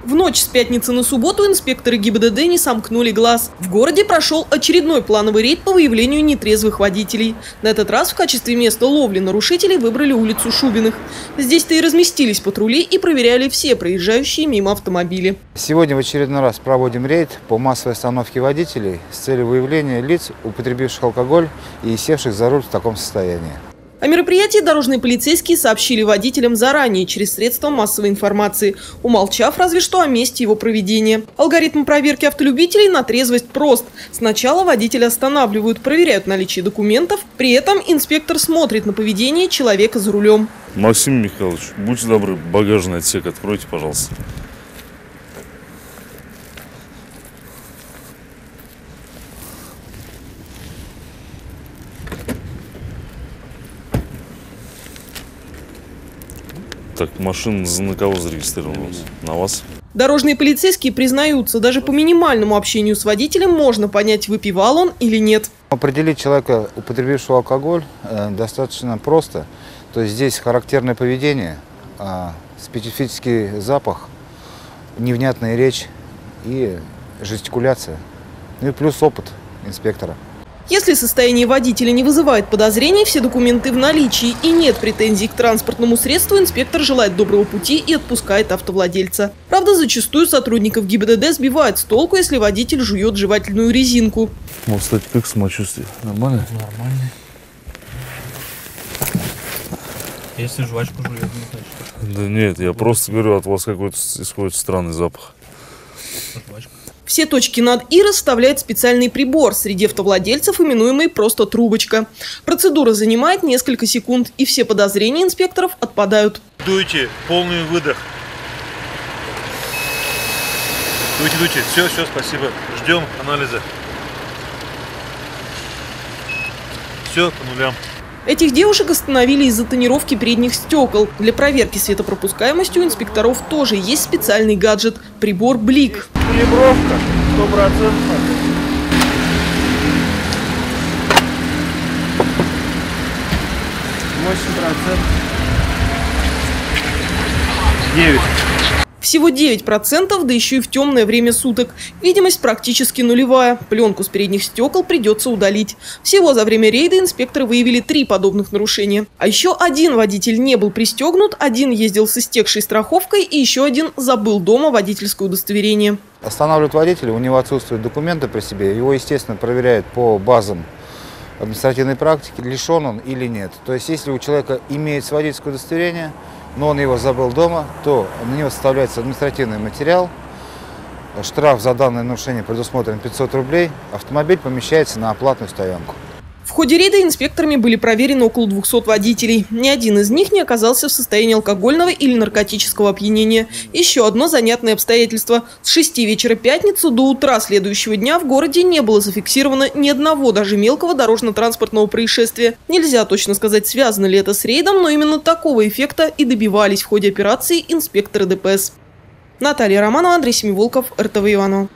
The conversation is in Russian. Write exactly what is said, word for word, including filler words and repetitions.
В ночь с пятницы на субботу инспекторы ГИБДД не сомкнули глаз. В городе прошел очередной плановый рейд по выявлению нетрезвых водителей. На этот раз в качестве места ловли нарушителей выбрали улицу Шубиных. Здесь-то и разместились патрули и проверяли все проезжающие мимо автомобили. Сегодня в очередной раз проводим рейд по массовой остановке водителей с целью выявления лиц, употребивших алкоголь и севших за руль в таком состоянии. О мероприятии дорожные полицейские сообщили водителям заранее через средства массовой информации, умолчав разве что о месте его проведения. Алгоритм проверки автолюбителей на трезвость прост. Сначала водителя останавливают, проверяют наличие документов, при этом инспектор смотрит на поведение человека за рулем. Максим Михайлович, будьте добры, багажный отсек откройте, пожалуйста. Так, машина на кого зарегистрирована? На вас? Дорожные полицейские признаются, даже по минимальному общению с водителем можно понять, выпивал он или нет. Определить человека, употребившего алкоголь, достаточно просто. То есть здесь характерное поведение, специфический запах, невнятная речь и жестикуляция. Ну и плюс опыт инспектора. Если состояние водителя не вызывает подозрений, все документы в наличии и нет претензий к транспортному средству, инспектор желает доброго пути и отпускает автовладельца. Правда, зачастую сотрудников ГИБДД сбивает с толку, если водитель жует жевательную резинку. Ну, кстати, как самочувствие? Нормально? Нормально. Если жвачку жует, не так. Да нет, я просто говорю, от вас какой-то исходит странный запах. Жвачка. Все точки над «и» расставляет специальный прибор, среди автовладельцев именуемый просто трубочка. Процедура занимает несколько секунд, и все подозрения инспекторов отпадают. Дуйте, полный выдох. Дуйте, дуйте. Все, все, спасибо. Ждем анализа. Все, по нулям. Этих девушек остановили из-за тонировки передних стекол. Для проверки светопропускаемости у инспекторов тоже есть специальный гаджет – прибор «Блик». Калибровка сто процентов. восемь процентов. девять. Всего девять процентов, да еще и в темное время суток. Видимость практически нулевая. Пленку с передних стекол придется удалить. Всего за время рейда инспекторы выявили три подобных нарушения. А еще один водитель не был пристегнут, один ездил с истекшей страховкой и еще один забыл дома водительское удостоверение. Останавливают водителя, у него отсутствуют документы при себе. Его, естественно, проверяют по базам административной практики, лишен он или нет. То есть, если у человека имеется водительское удостоверение, но он его забыл дома, то на него составляется административный материал. Штраф за данное нарушение предусмотрен пятьсот рублей. Автомобиль помещается на оплатную стоянку. В ходе рейда инспекторами были проверены около двухсот водителей. Ни один из них не оказался в состоянии алкогольного или наркотического опьянения. Еще одно занятное обстоятельство. С шести вечера пятницы до утра следующего дня в городе не было зафиксировано ни одного даже мелкого дорожно-транспортного происшествия. Нельзя точно сказать, связано ли это с рейдом, но именно такого эффекта и добивались в ходе операции инспекторы ДПС. Наталья Романова, Андрей Семиволков, эр тэ вэ Иваново.